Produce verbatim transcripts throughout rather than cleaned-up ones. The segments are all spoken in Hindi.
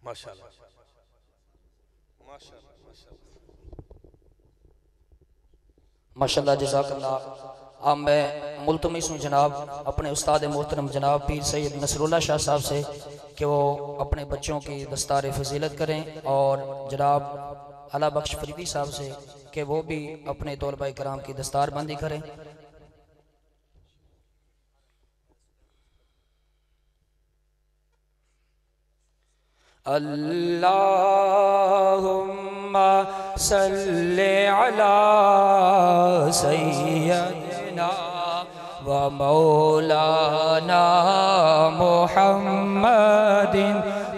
माशाअल्लाह माशाअल्लाह माशाअल्लाह जज़ाकल्लाह। अब मैं मुल्तमिस हूँ जनाब अपने उस्ताद मोहतरम जनाब पीर सैयद नसरुल्लाह शाह साहब से कि वो अपने बच्चों की दस्तार फजीलत करें, और जनाब अला बख्श फरीदी साहब से कि वो भी अपने तौलबा कराम की दस्तार बंदी करें। अल्लाहुम्मा सल्ली अला सय्यदिना व मौलाना मुहम्मदिन।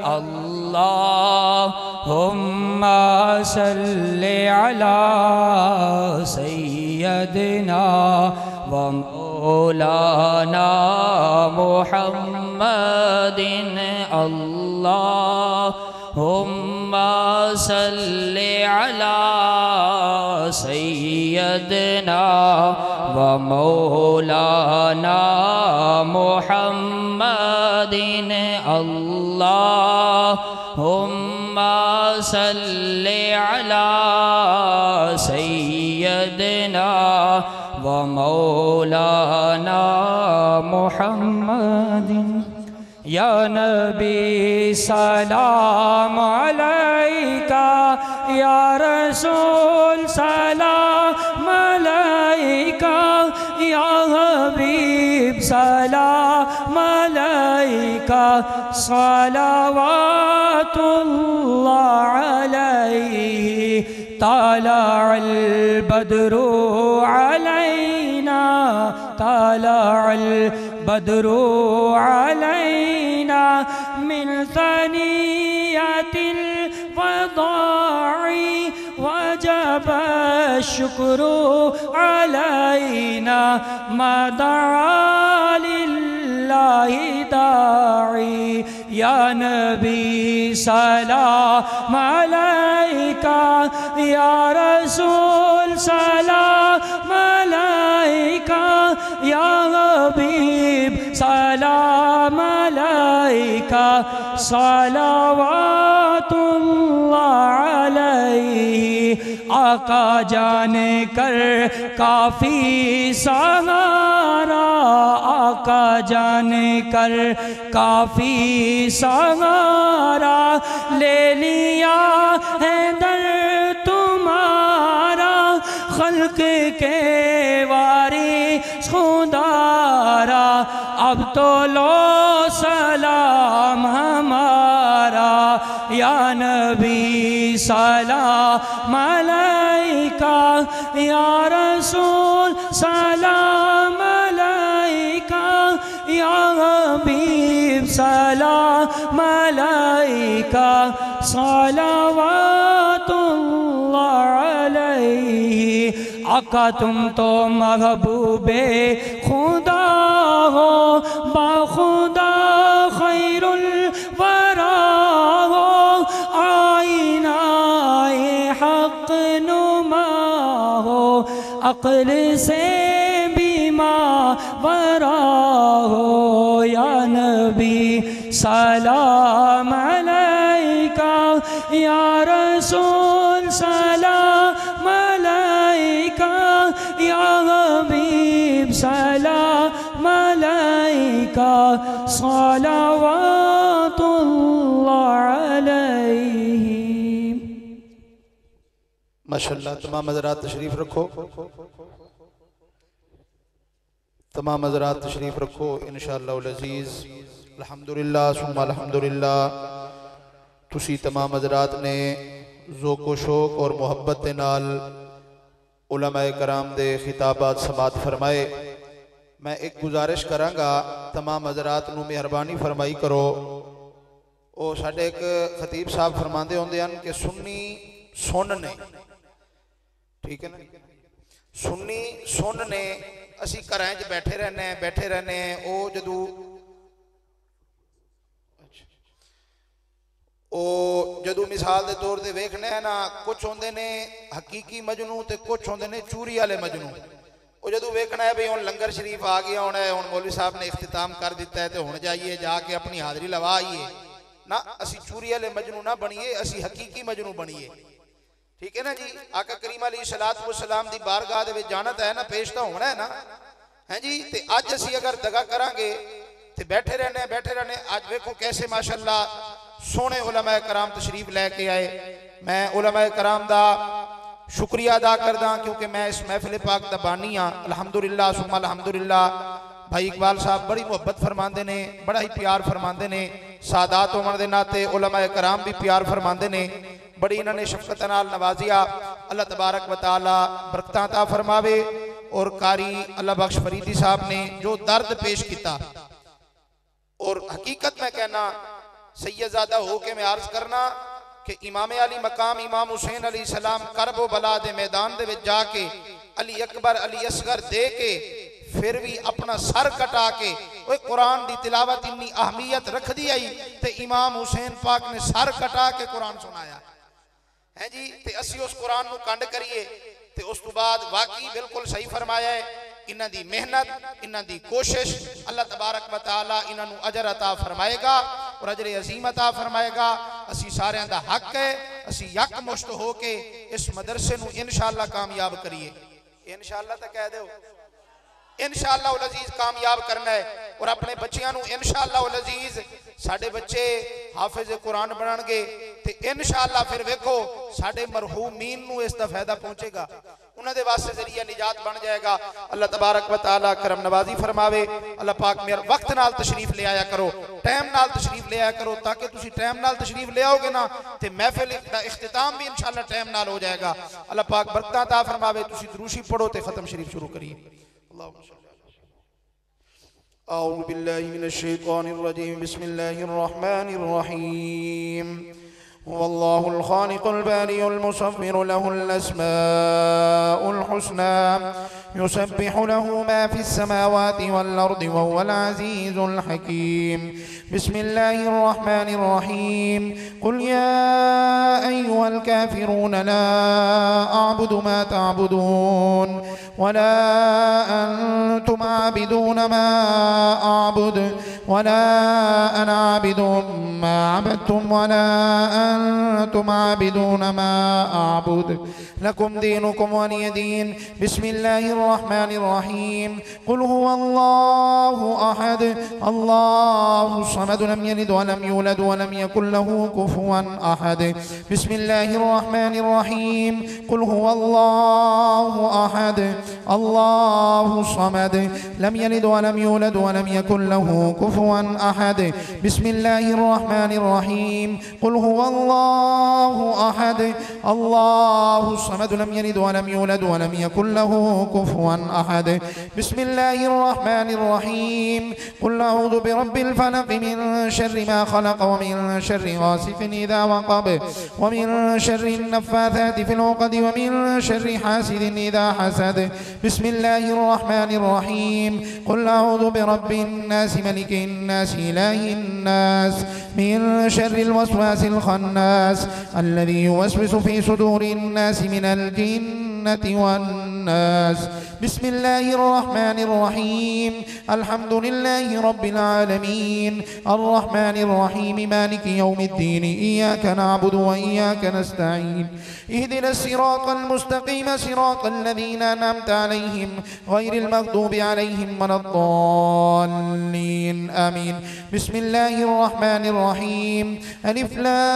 अल्लाहुम्मा सल्ली अला सय्यदिना व मौलाना मुहम्मदिन। अल्लाहुम्मा सल्ली अला सय्यदिना व मौलाना मुहम्मदिन। अल्लाहुम्मा सल्ली अला सय्यदिना व मौलाना मुहम्मदिन। या नबी सलाम अलैका, या रसूल सलाम अलैका, या हबीब सलाम अलैका। सलावातुल्लाह अलैहि तालअल बद्रु अलैना, तालअल बद्रु अलैना मिन सनियतिल वदाई वजब शुक्रू अलैना। मदा लिल्लाहि दाई, या नबी सलाम अलैका, या रसूल सलाम अलैका, या हबीब सलाम अलैका। सलावातुल्लाह अलैहि। आका जाने कर काफी सहारा, आका जाने कर काफी सहारा। ले लिया है दर तुम्हारा, खल्क के वारिस खुदारा। अब तो लो सलाम हमारा, या नबी सलाम अलैका, या रसूल सलाम अलैका, या हबीब सलाम अलैका। सलावातुल्लाह अलैहि। आका तुम तो महबूबे खुदा हो, बाखुदा खैरुल वरा हो। आईनाए हक नुमा हो, अक्ल से बीमा वरा हो। या नबी सलाम अलैका, या रसूल सलाम अलैका, या हबीब सलाम अलैका। सलावातुल्लाह अलैहि। माशाअल्लाह। तमाम हज़रात तशरीफ़ रखो, तमाम हज़रात तशरीफ़ रखो इंशाअल्लाह अज़ीज़। अल्हम्दुलिल्लाह सुम्मा अल्हम्दुलिल्लाह। तुसी तमाम हज़रात ने ज़ोक़ो शौक़ और मुहब्बत के नाल उलमाए कराम दे खिताबात समात फरमाए। मैं एक गुजारिश करांगा, तमाम हज़रात नूं मेहरबानी फरमाई करो। वो साडे एक खतीब साहब फरमाते होंदे हन कि सुन्नी सुन ने, ठीक है ना, सुन्नी सुन ने। असी घरां च बैठे रहने बैठे रहने वो जदू ओ जदू मिसाल के तौर पर वेखने ना, कुछ होंदे ने हकीकी मजनू ते कुछ होंदे ने चूरी वाले मजनू। वो जदू वेखना है भाई हुण लंगर शरीफ आ गया होना है, हुण मौलवी साहब ने इख्तिताम कर दिता है, तो हुण जाइए जाके अपनी हाज़री लवा आइए। ना असी चूरी वाले मजनू ना बनिए, असी हकीकी मजनू बनिए। ठीक है ना जी। आका करीम अलैहिस्सलातु वस्सलाम दी बारगाह दे विच जाना है ना, पेश तो होना है ना, है जी। ते अज असी अगर दगा करांगे ते बैठे रहने बैठे रहने। आज वेखो कैसे माशाअल्लाह सोहने उलमाए कराम तशरीफ लैके आए। मैं उलमाए कराम दा शुक्रिया अदा करदा क्योंकि मैं इस महफिल पाक दा बानी हाँ। अल्हम्दुलिल्लाह सुम्मा अल्हम्दुलिल्लाह। भाई इकबाल साहब बड़ी मुहब्बत फरमाते ने, बड़ा ही प्यार फरमाते ने। सादात होने के नाते उलमाए कराम भी प्यार फरमाते ने। बड़ी इन्होंने शफकत नाल नवाजिया। अल्लाह तबारक व तआला बरकतां अता फरमावे। और कारी अल्लाह बख्श फरीदी साहब ने जो दर्द पेश किया, और हकीकत में कहना सैयदजादा हो के मैं अर्ज करना कि इमाम अली मकाम इमाम हुसैन अली सलाम करबो बला दे मैदान दे विच जाके अली अकबर अली असगर दे के फिर भी अपना सर कटा के वो कुरान की तिलावत इन्नी अहमियत रख दी आई ते इमाम हुसैन पाक ने सर कटा के कुरान सुनाया है जी। ते असी उस कुरान नू कंड करिए ते उस तो बाद वाकई बिल्कुल सही फरमाया है। इन्हां दी मेहनत, इन्हां दी कोशिश अल्लाह तबारक व तआला इन्हां नू अजर अता फरमाएगा और अजर अजीम अता फरमाएगा। असी सारियां दा हक है, असी यक मुश्त हो के इस मदरसे नू इंशाअल्लाह कामयाब करिए। इंशाअल्लाह तो कह दो, इंशाअल्लाह उल अजीज कामयाब करना है। और अपने बच्चियां नू इंशाअल्लाह उल अजीज साडे बच्चे हाफिज कुरान बनणगे ते इंशाअल्लाह फिर वेखो साडे मरहूमीन नू इसका फायदा पहुंचेगा, उन्हां दे वास्ते जरिया निजात बन जाएगा। अल्लाह तबारक व तआला करम नवाजी फरमावे। अल्लाह पाक मेरे वक्त नाल तशरीफ ले आया करो, टाइम नाल तशरीफ ले आया करो, ताकि तुसी टाइम नाल तशरीफ ले आओगे ना ते महफिल दा इख्तिताम भी इंशाअल्लाह टाइम नाल हो जाएगा। अल्लाह पाक बरकतां अता फरमावे। तुसी दुरूशी पढ़ो ते खत्म शरीफ शुरू करिए। अऊज़ु बिल्लाहि मिनश शैतानिर रजीम। बिस्मिल्लाहिर रहमानिर रहीम। वल्लाहुल खालिकुल बारिउल मुसव्विरु लहुल अस्माउल हुस्ना युसब्बिहु लहु मा फिस समावाति वल अर्दि व हुवल अज़ीज़ुल हकीम। बिस्मिल्लाहिर रहमानिर रहीम। कुल या अय्युहल काफिरून ला अअबुदु मा तअबुदून वला अंतुम आबिदून मा अअबुद वला अना आबिदुम मा अबदतुम वला अंतुम आबिदून मा अअबुद लकुम दीनुकुम वलिय दीन। बिस्मिल्लाहिर रहमानिर रहीम। कुल हुवल्लाहु अहद अल्लाहुस समद लम यलिद वलम यूलद वलम यकुल लहू कुफुवन अहद। बिस्मिल्लाहिर रहमानिर रहीम। कुल हुवल्लाहु अहद अल्लाहुस समद लम यलिद वलम यूलद वलम यकुल लहू कुफुवन अहद। बिस्मिल्लाहिर रहमानिर रहीम। कुल हुवल्लाहु अहद अल्लाहुस समद लम यलिद वलम यूलद वलम यकुल लहू कुफुवन अहद। बिस्मिल्लाहिर रहमानिर रहीम। कुल अऊज़ु बिरब्बिल फलक मिन शर्रि मा खलक व मिन शर्रि गासिकिन इज़ा वक़ब व मिन शर्रि नफ़्फ़ाथाति फिल उक़द व मिन शर्रि हासिदिन इज़ा हसद। बिस्मिल्लाहिर रहमानिर रहीम। कुल अऊज़ु बिरब्बिन नास मलिकिन नास इलाहिन नास मिन शर्रिल वस्वासिल खन्नास अल्लज़ी युवस्विसु फी सुदूरिन नास मिनल जिन्नति वन्नास। बिस्मिल्लाहिर रहमानिर रहीम। अल्हम्दुलिल्लाहि रब्बिल आलमीन अर्रहमानिर रहीम मालिकि यौमिद्दीन इय्याका नअबुदु व इय्याका नस्तईन इहदिनस सिरातल मुस्तक़ीम सिरातल लज़ीना अनअमता अलैहिम गैरिल मग़दूबि अलैहिम वलद्दाल्लीन आमीन। बिस्मिल्लाहिर रहमानिर रहीम। अलिफ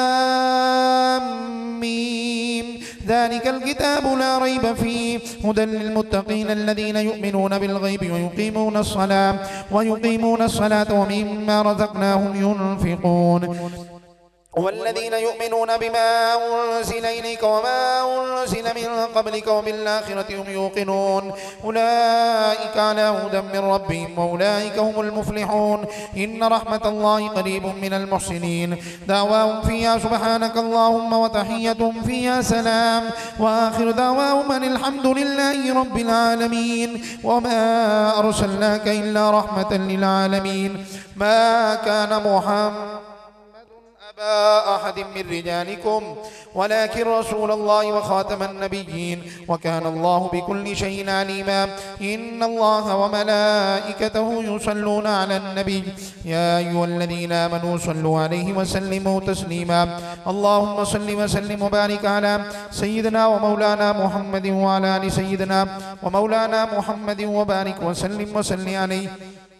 लाम मीम ज़ालिकल किताबु ला रैब फ़ीहि हुदल लिलमुत्तक़ीन الذين يؤمنون بالغيب ويقيمون الصلاة ويقيمون الصلاة ومما رزقناهم ينفقون والذين يؤمنون بما أنزل إليك وما أنزل من قبلك وبالآخرة هم يوقنون أولئك على هدى من ربهم وأولئك هم المفلحون إن رحمة الله قريب من المحسنين دعواهم فيها سبحانك اللهم وتحيتهم فيها سلام وآخر دعواهم أن الحمد لله رب العالمين وما أرسلناك إلا رحمة للعالمين. ما كان محمد أبا أحد من رجالكم ولكن رسول الله وخاتم النبيين وكان الله بكل شيء عليما إن الله وملائكته يصلون على النبي يا أيها الذين آمنوا صلوا عليه وسلموا تسليما اللهم صل وسلم وبارك على سيدنا ومولانا محمد وعلى آل سيدنا ومولانا محمد وبارك وسلم وسلم عليه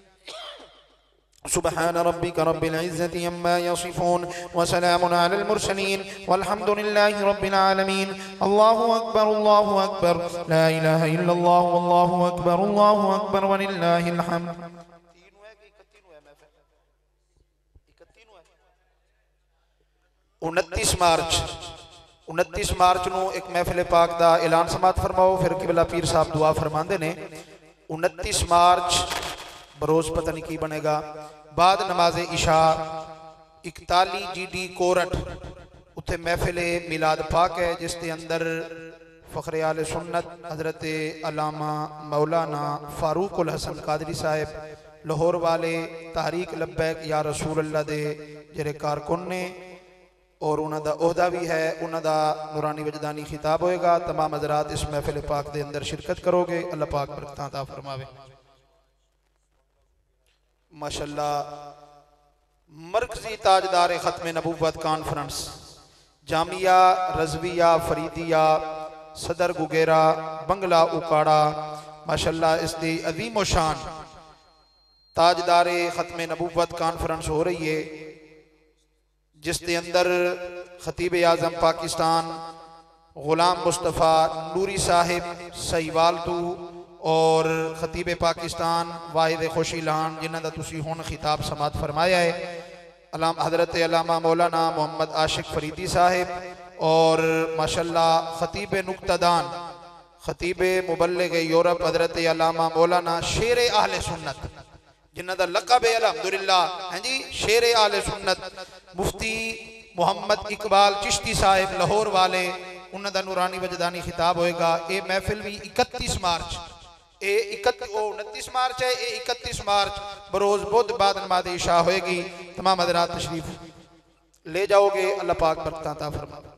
سبحان ربك رب العزة عما يصفون وسلام على المرسلين والحمد لله رب العالمين الله أكبر الله أكبر لا إله إلا الله والله أكبر الله أكبر ولله الحمد उनतीस मार्च उनतीस मार्च नूं एक महफिल पाक दा ऐलान समात फरमाओ फिर किबला पीर साहब दुआ फरमांदे ने उनतीस मार्च बरोज पता नहीं की बनेगा बाद नमाज इशा इकताली जी डी कोरट उत्थे महफिल मिलाद पाक है जिसके अंदर फ़ख्रे आले सुन्नत हज़रत अल्लामा मौलाना फारूक उल हसन कादरी साहब लाहौर वाले तहरीक लब्बैक या रसूल अल्लाह दे जेरे कारकुन ने और उन्होंने ओहदा भी है उन्होंने नूरानी वजदानी खिताब होएगा तमाम हज़रात इस महफिल पाक के अंदर शिरकत करोगे अल्लाह पाक बरकतां अता फरमावे माशाअल्लाह मरकजी ताजदार ख़त्म नबूवत कॉन्फ्रेंस जामिया रज़विया फरीदिया सदर गुगेरा बंगला उकाड़ा माशाअल्लाह इसकी अजीम शान ताजदार ख़त्म नबूवत कॉन्फ्रेंस हो रही है जिसके अंदर खतीब आज़म पाकिस्तान गुलाम मुस्तफ़ा नूरी साहिब सहीवालतू और खतीब पाकिस्तान वाहिद खुशी लान जिन्हों का तुसी हुण खिताब समात फरमाया है अलाम हज़रत अल्लामा मौलाना मोहम्मद आशिक फरीदी साहिब और माशाअल्लाह खतीब नुक्तादान खतीब मुबल्लिग यूरोप हज़रत अल्लामा मौलाना शेर आहले सुन्नत जिन्हों का लकब है अल्हम्दुलिल्लाह हैं जी शेर आले सुन्नत मुफ्ती मुहम्मद इकबाल चिश्ती साहिब लाहौर वाले उन्होंने नूरानी वजदानी खिताब होएगा। ये महफिल भी इकतीस मार्च ये इकतीस उनतीस मार्च है ये इकतीस मार्च बरोज बुध बाद नमाज इशा होएगी। तमाम हज़रात तशरीफ ले जाओगे अल्लाह पाक बरकतां अता फरमावे।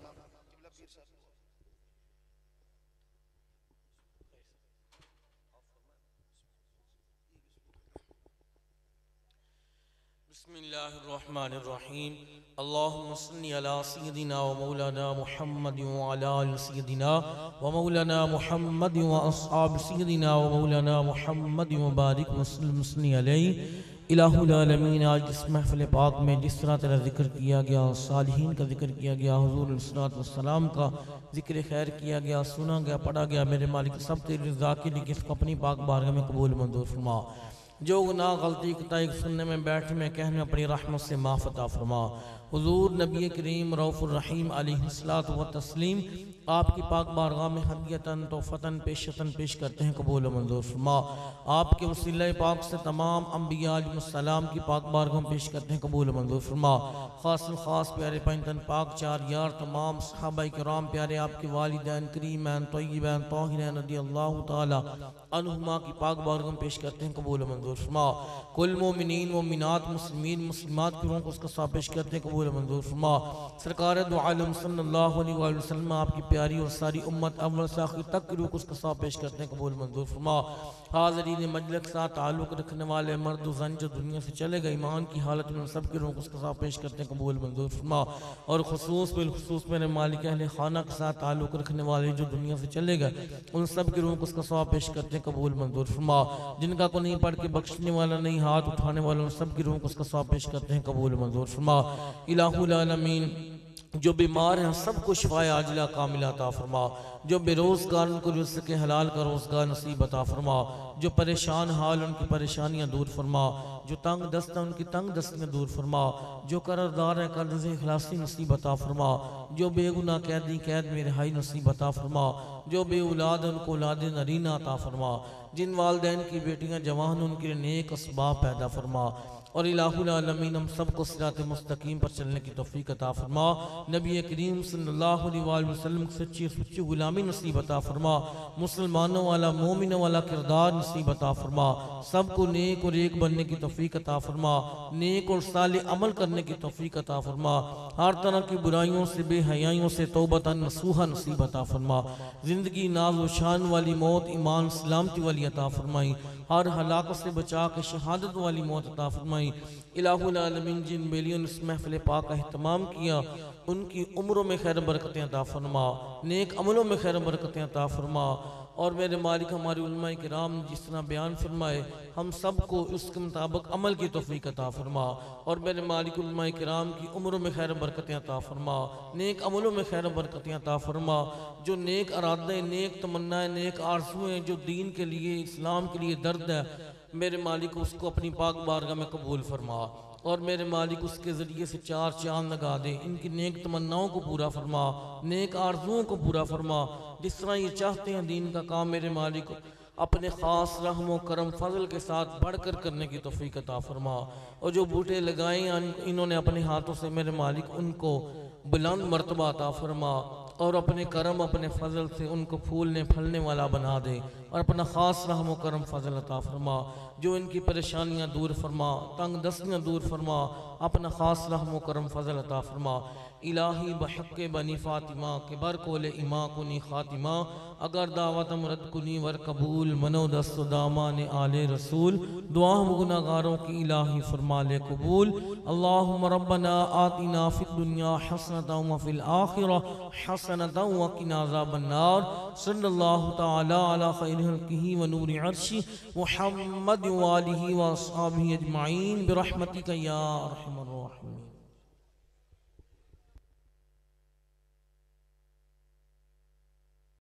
बिस्मिल्लाहिर्रहमानिर्रहीम अल्लाहुम्मा सल्लि अला सय्यदिना व मौलाना मुहम्मद व अला आलि सय्यदिना व मौलाना मुहम्मद व अस्हाब सय्यदिना व मौलाना मुहम्मद व बारिक वसल्लम सल्लि अलैहि इलाहुल आलमीन। आज इस महफिल पाक में जिस तरह तेरा जिक्र किया गया सालिहीन का जिक्र किया गया हुजूर सल्लल्लाहु अलैहि वसल्लम का जिक्र खैर किया गया सुना गया पढ़ा गया मेरे मालिक सब तेरी रज़ा के लिए किसको अपनी पाक बारगाह में कबूल मंजूर फरमा। जो गुनाह गलती कताई सुनने में बैठने में कहने में अपनी रहमत से माफ़ अता फरमा। हुजूर नबी करीम रऊफ़ुर रहीम अलैहिस्सलातु व तस्लीम आपकी पाक बारगाह में हदियतन तोहफ़तन पेशतन पेश करते हैं कबूल मंजूर फरमा। आपके वसीले पाक से तमाम अम्बिया अलैहिस्सलाम की पाक बारगाह में पेश करते हैं कबूल मंजूर फरमा। ख़ास ख़ास प्यारे पैंतन पाक चार यार तमाम सहाबा किराम प्यारे आपके वालिदैन करीमैन तय्यबैन ताहिरैन रज़ियल्लाहु ताला अन्हुमा की पाक बारगाह में पेश करते हैं कबूल मंजूर फरमा। कुल मोमिनीन मोमिनात मुस्लिमीन मुस्लिमात की रूह को उसका साथ पेश करते हैं कबूल मंजूर फरमा। सरकार दो आलम सल्लल्लाहु अलैहि वसल्लम आपकी प्यारी और सारी उम्मत अव्वल से आखिर तक की रूह को उसका साथ पेश करते हैं कबूल मंजूर फरमा। हाज़रीन मजलिस के साथ ताल्लुक़ रखने वाले मर्द ज़न जो दुनिया से चले गए ईमान की हालत में सब की रूह को उसका साथ पेश करते हैं कबूल मंजूर फरमा। और खुसूस बिलखुसूस मेरे मालिक अहले खाना के साथ ताल्लुक़ रखने वाले जो दुनिया से चले गए उन सब की रूह को उसका साथ पेश करते हैं कबूल मंजूर फरमा। जिनका को नहीं पढ़ के बख्शने वाला नहीं हाथ उठाने वाला उन सब की रूह को उसका साथ पेश करते हैं कबूल मंजूर फरमा। इलाहुल आलमीन जो बीमार हैं सबको शिफाए आजिला कामिला अता फरमा। जो बेरोज़गार उनको रिज़्क़ के हलाल का रोज़गार नसीब अता फरमा। जो परेशान हाल उनकी परेशानियाँ दूर फरमा। जो तंग दस्त है उनकी तंग दस्तियाँ दूर फरमा। जो कर्ज़दार है कर्ज़ से खलासी नसीब अता फरमा। जो बेगुनाह कैदी कैद में रिहाई नसीब अता फरमा। जो बे औलाद उनको औलाद नरीना अता फरमा। जिन वालदैन की बेटियाँ जवान उनके लिए नेक असबाब पैदा फरमा। और इलाहुल आलमीन हम सबको सिरात मुस्तकीम पर चलने की तौफीक अता फरमा। नबी करीम सल्लल्लाहु अलैहि वसल्लम की सच्ची सच्ची गुलामी नसीब अता फरमा। मुसलमानों वाला मोमिनों वाला किरदार नसीब अता फरमा। सबको नेक और एक बनने की तौफीक अता फरमा। नेक और साले अमल करने की तौफीक अता फरमा। हर तरह की बुराइयों से बेहयाइयों से तौबतन नसूहा नसीब अता फरमा। ज़िंदगी नाज व शान वाली मौत ईमान सलामती वाली अता फरमाई। हर हलाकत से बचा के शहादत वाली मौत अता फरमाई। इलाहुल आलमीन जिन बेलियों ने इस महफिल पाक का एहतमाम किया उनकी उम्रों में खैर बरकतें अता फरमा। नेक अमलों में खैर बरकतें अता फरमा। और मेरे मालिक हमारे उलमाए किराम जिस तरह बयान फरमाए हम सबको उसके मुताबिक अमल की तौफीक अता फरमा। और मेरे मालिक उलमाए किराम की उम्रों में खैर बरकतें अता फरमा। नेक अमलों में खैर बरकतें अता फरमा। जो नेक अरादे नेक तमन्नाएं नेक आरज़ुएं जो दीन के लिए इस्लाम के लिए दर्द है मेरे मालिक उसको अपनी पाक बारगाह में कबूल फरमा। और मेरे मालिक उसके ज़रिए से चार चांद लगा दे। इनकी नेक तमन्नाओं को पूरा फरमा। नेक आरज़ुओं को पूरा फरमा। जिस तरह ये चाहते हैं दीन का काम मेरे मालिक अपने ख़ास रहम करम फजल के साथ बढ़कर करने की तौफीक अता फरमा। और जो बूटे लगाए इन्होंने अपने हाथों से मेरे मालिक उनको बुलंद मर्तबा अता फरमा। और अपने करम अपने फजल से उनको फूलने फलने वाला बना दे। और अपना ख़ास रहम करम फजल अता फरमा। जो इनकी परेशानियाँ दूर फरमा तंग दस्तियाँ दूर फरमा। अपना ख़ास रहम करम फजल अता फरमा। इलाही बहक़ बनी फ़ातिमा के बर कोले इमा कुनी ख़ातिमा। अगर दावत मरद कुनी वर कबूल मनो दस्त दामा ने आले रसूल। दुआ गुनागारों की इलाही फरमा ले कबूल। अल्लाहुम्मा रब्बना आतिना फ़िद दुनिया हसनतन व फ़िल आखिरह हसनतन व क़िना अज़ाबन नार। सल्लल्लाहु तआला अला खैरि खल्क़िही व नूरि अर्शी मुहम्मद व आलिही व अस्हाबिही अजमाइन बिरहमतिका या अरहमर राहिमीन।